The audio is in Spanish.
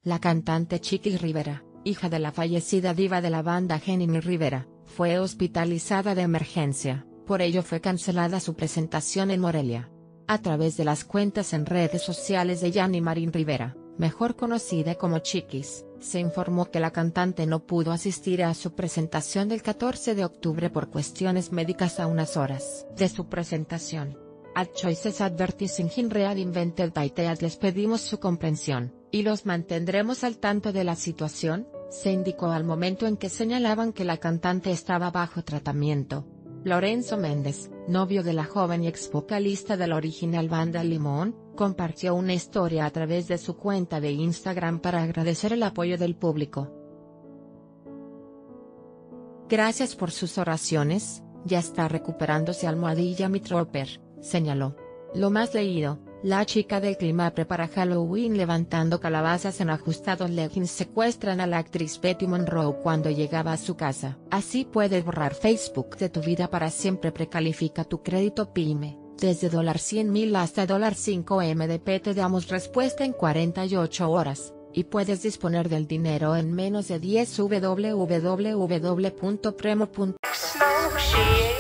La cantante Chiquis Rivera, hija de la fallecida diva de la banda Jenny Rivera, fue hospitalizada de emergencia, por ello fue cancelada su presentación en Morelia. A través de las cuentas en redes sociales de Yanni Marín Rivera, mejor conocida como Chiquis, se informó que la cantante no pudo asistir a su presentación del 14 de octubre por cuestiones médicas a unas horas de su presentación. At Choices Advertising in Real Invented by Teas les pedimos su comprensión, y los mantendremos al tanto de la situación, se indicó al momento en que señalaban que la cantante estaba bajo tratamiento. Lorenzo Méndez, novio de la joven y ex vocalista de la original banda Limón, compartió una historia a través de su cuenta de Instagram para agradecer el apoyo del público. Gracias por sus oraciones, ya está recuperándose almohadilla mi tropper, señaló. Lo más leído, la chica del clima prepara Halloween levantando calabazas en ajustados leggings. Secuestran a la actriz Betty Monroe cuando llegaba a su casa. Así puedes borrar Facebook de tu vida para siempre. Precalifica tu crédito PYME, desde $100,000 hasta $5M te damos respuesta en 48 horas, y puedes disponer del dinero en menos de 10. www.premo.com